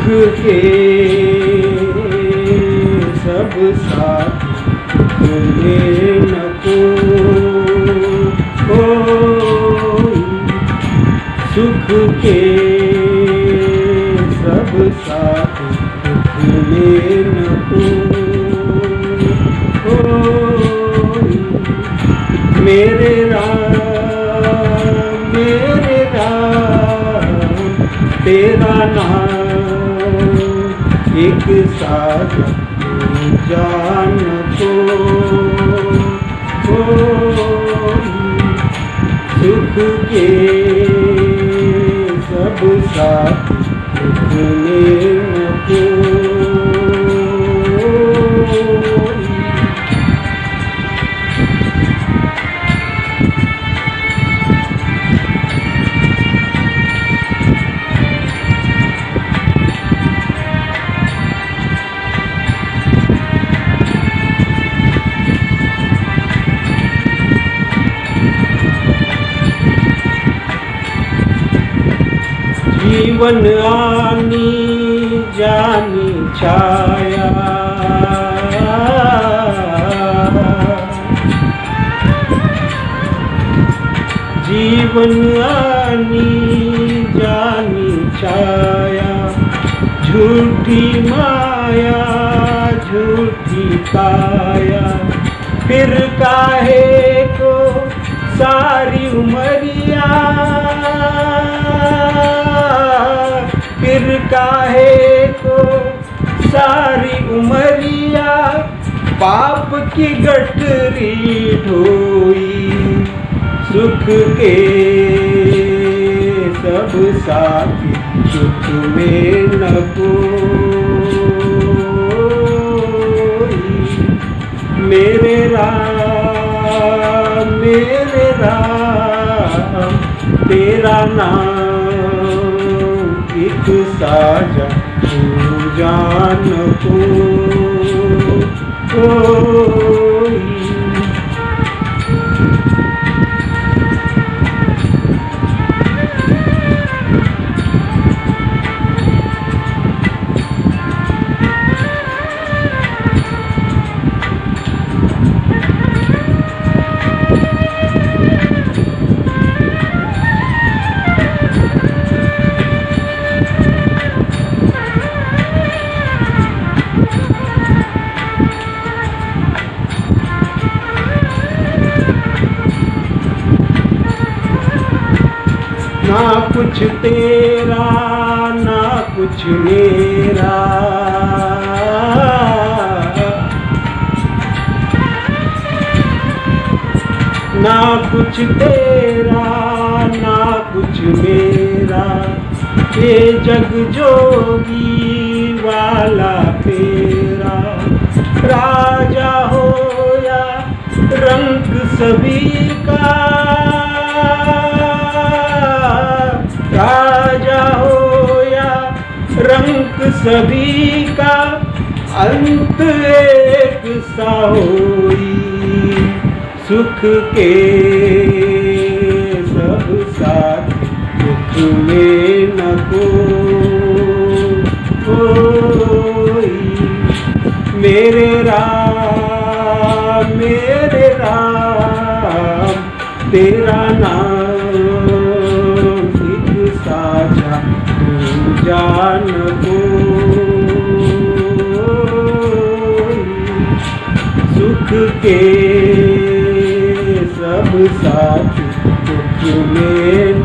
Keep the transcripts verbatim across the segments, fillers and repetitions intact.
के सब साथ में न कोई, सुख के सब साथ में न कोई। मेरे राम मेरे राम तेरा नाम एक साजा जान को, सुख के सब साथ में न कोई। जीवन आनी जानी छाया, जीवन आनी जानी छाया, झूठी माया झूठी काया, फिर काहे को सारी उमरिया, फिर काहे को सारी उमरिया, पाप की गठरी ढोई, सुख के सब साथी सुख में न कोई। मेरे राम मेरे राम तेरा नाम एक साजा तू जान कोई। ना कुछ तेरा ना कुछ मेरा, ना कुछ तेरा ना कुछ मेरा, ये जग जोगी वाला तेरा। राजा हो या रंग सभी का, राजा हो या रंग सभी का, अंत एक सा होई, सुख के सब साथ दुख में न कोई। मेरे राम मेरे राम तेरा नाम एक साजा तू जान कोई, सुख के सब साथ दुख में न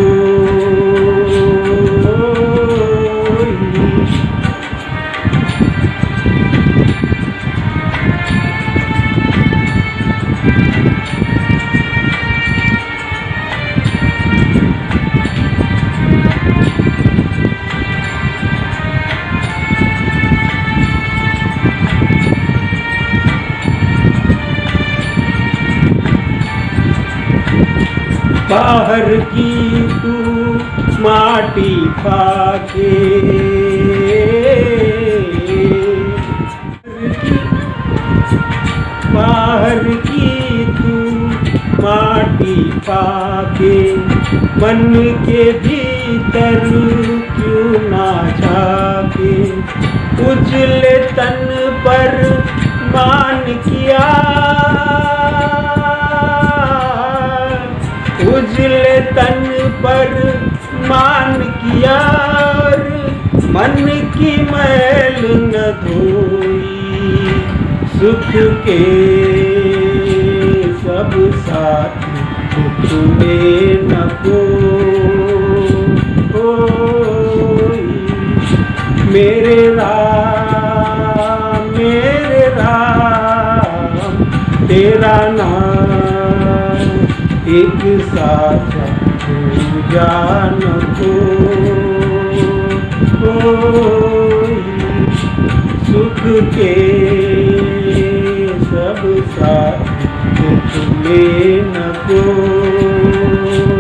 कोई। बाहर की तू माटी खाके, बाहर की तू माटी पाके, मन के भी भीतर क्यों ना झाके, उजले तन पर मान किया, उजले तन पर मान किया, मन की मैल न धोई, सुख के सब साथ दुख में न कोई। मेरे राम मेरे राम तेरा नाम एक साथ पूजा न कोई, सुख के सब साथ दुख में न कोई।